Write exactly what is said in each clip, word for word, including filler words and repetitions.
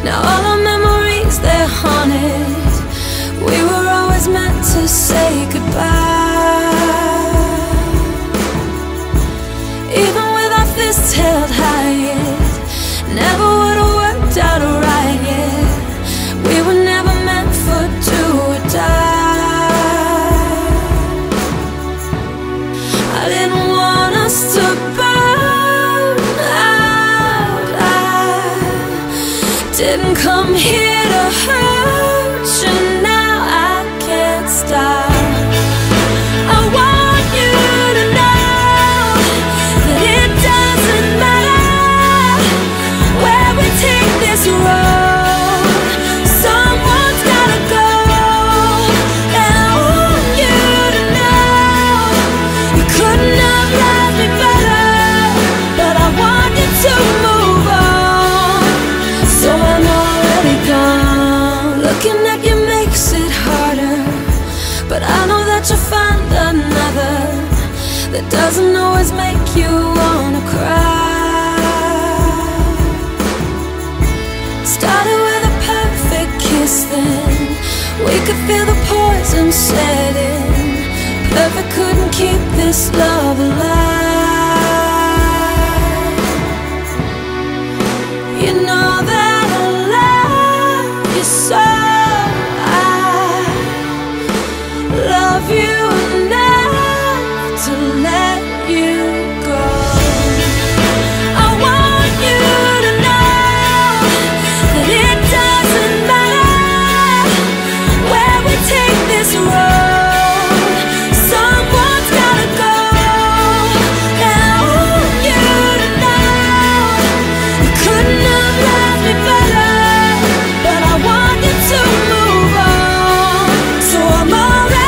Now all our memories, they're haunted. We were always meant to say goodbye. Even with our fists held high, yeah, never would've worked out right, yeah. We were never meant for do or die. I didn't want us to burn out. I didn't come here to hurt you. Now I can't stop. I want you to know that it doesn't matter where we take this road. Someone's gotta go, and I want you to know you couldn't have loved me better, but I want you to move on. So I'm already gone. Looking at you makes it harder, but I know that you'll find another that doesn't always make you wanna cry. Started with a perfect kiss, then we could feel the poison setting. Perfect couldn't keep this love alive. You know that I love you so. Love you enough to let you go. I want you to know that it doesn't matter where we take this road. Someone's gotta go, and I want you to know you couldn't have loved me better, but I want you to move on. So I'm already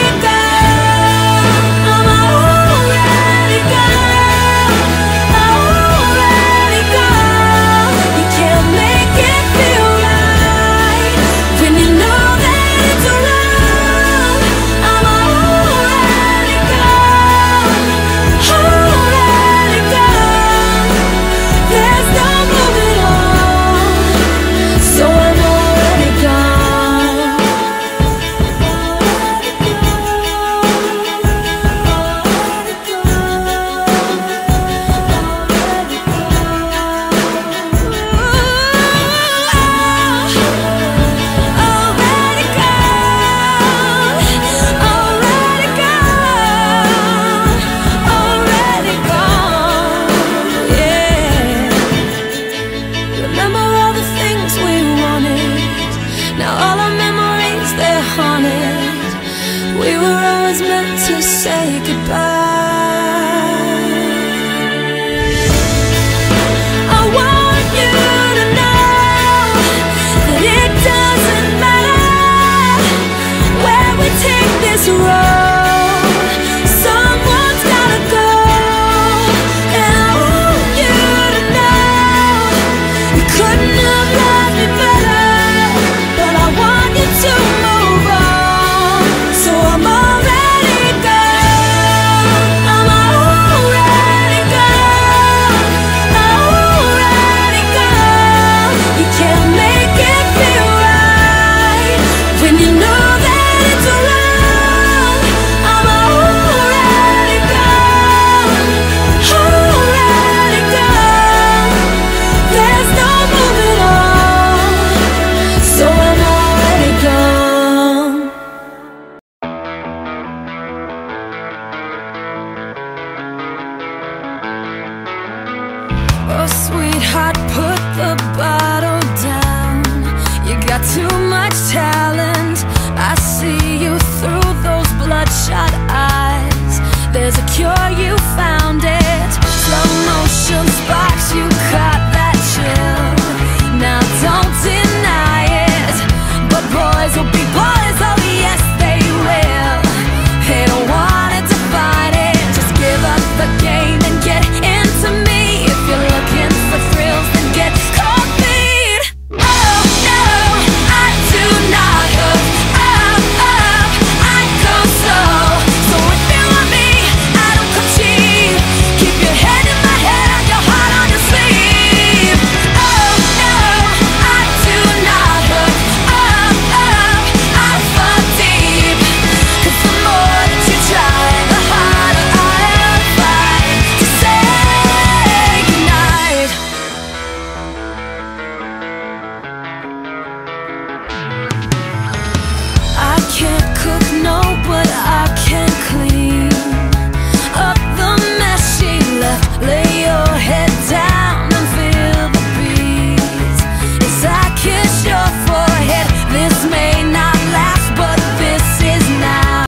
we were always meant to say goodbye. I want you to know that it doesn't matter where we take this road. Someone's gotta go, and I want you to know you couldn't have loved me better, but I want you to move on. So I'm already gone. I'm already gone. Already gone. You can't make it feel right when you know that it's wrong. I'm already gone. Already gone. There's no moving on. So I'm already gone. Oh, sweetheart, put the bottle down. You got too much talent. I see you through those bloodshot